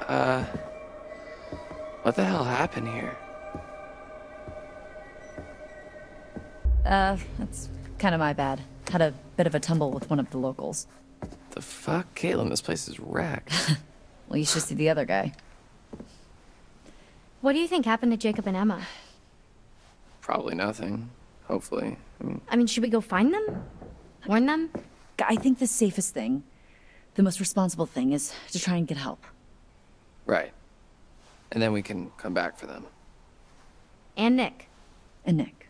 What the hell happened here? That's kind of my bad. Had a bit of a tumble with one of the locals. The fuck? Caitlin, this place is wrecked. Well, you should see the other guy. What do you think happened to Jacob and Emma? Probably nothing. Hopefully. I mean, should we go find them? Warn them? I think the safest thing, the most responsible thing, is to try and get help. Right. And then we can come back for them. And Nick. And Nick.